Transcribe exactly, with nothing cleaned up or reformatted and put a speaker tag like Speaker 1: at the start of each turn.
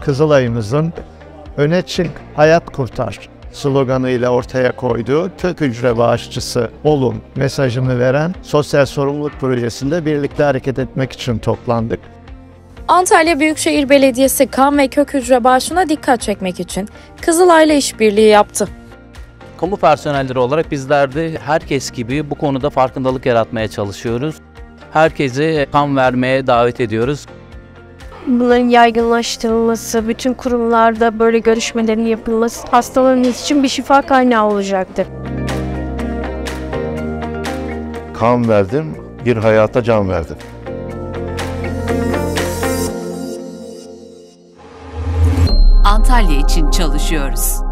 Speaker 1: Kızılay'ımızın "Öne çık, hayat kurtar" sloganıyla ortaya koyduğu kök hücre bağışçısı olun mesajını veren sosyal sorumluluk projesinde birlikte hareket etmek için toplandık.
Speaker 2: Antalya Büyükşehir Belediyesi kan ve kök hücre bağışına dikkat çekmek için Kızılay'la işbirliği yaptı.
Speaker 3: Kamu personelleri olarak bizler de herkes gibi bu konuda farkındalık yaratmaya çalışıyoruz. Herkesi kan vermeye davet ediyoruz.
Speaker 4: Bunların yaygınlaştırılması, bütün kurumlarda böyle görüşmelerin yapılması hastalarımız için bir şifa kaynağı olacaktır.
Speaker 5: Kan verdim, bir hayata can verdim.
Speaker 6: Antalya için çalışıyoruz.